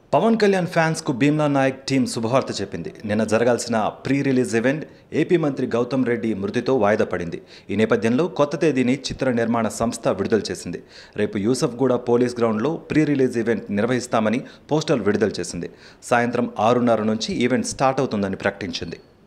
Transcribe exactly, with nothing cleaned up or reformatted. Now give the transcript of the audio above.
Pawan Kalyan fans కు Bheemla Naik team శుభవార్త చెప్పింది. నిన్న జరగాల్సిన ప్రీ రిలీజ్ ఈవెంట్ ఏపీ మంత్రి గౌతమ్ రెడ్డి మృతితో వాయిదా పడింది. ఈ నేపథ్యంలో కొత్త తేదీని చిత్ర నిర్మాణ సంస్థ విడుదల చేసింది. రేపు యూసఫ్గూడ పోలీస్ గ్రౌండ్లో ప్రీ రిలీజ్ ఈవెంట్ నిర్వహిస్తామని పోస్టర్ విడుదల చేసింది. సాయంత్రం ఆరున్నర నుంచి ఈవెంట్ స్టార్ట్ అవుతుందని ప్రకటించింది.